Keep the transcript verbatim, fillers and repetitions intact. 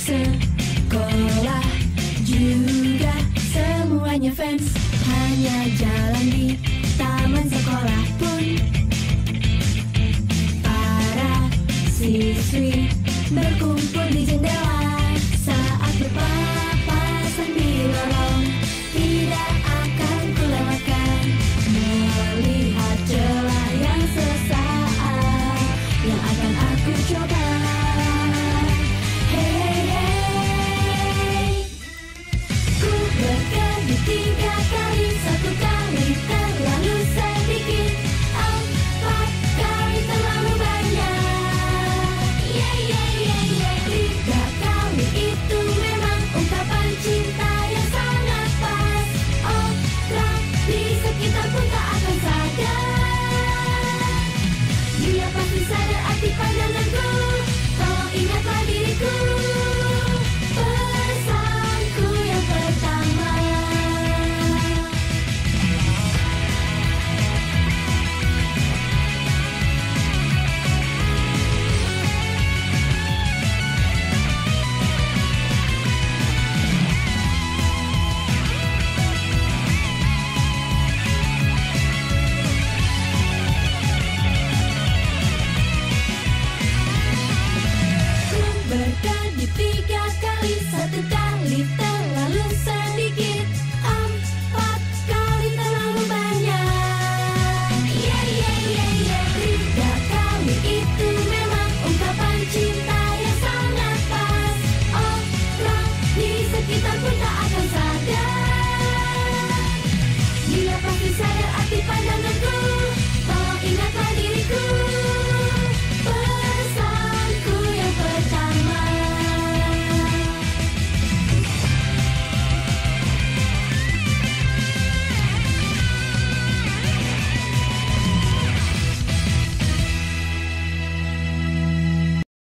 sekolah juga semuanya fans. Hanya jalan di taman sekolah pun para siswi berkumpul di jendela saat berpapasan di lorong. Tidak akan kulewatkan melihat celah yang sesaat yang akan aku coba. Hey, hey, ku berkedip tiga kali, satu kali terlalu sedikit, empat kali terlalu banyak. Yeah, yeah, yeah, yeah. Tiga kali itu memang ungkapan cinta yang sangat pas. Orang di sekitar pun tak akan sadar. Dia pasti sadar arti pandanganku. Tolong ingatlah diriku, pesanku yang pertama. Ku berkedip tiga